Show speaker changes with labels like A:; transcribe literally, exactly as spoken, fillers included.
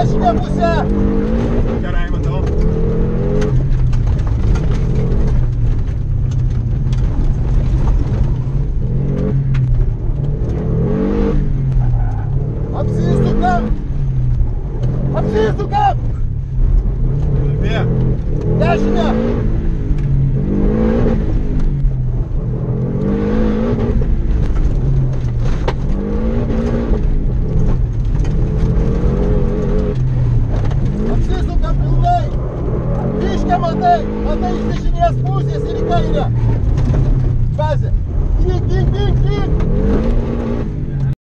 A: dešinė pusė.
B: Gerai, matau.
A: Apsisukam. Apsisukam.
B: Kalbė.
A: Dešinė. Apsisukam pilnai. Ryškia matai. Matai iš dešinės pusės ir į kairę. Bazė. Tik, tik, tik, tik.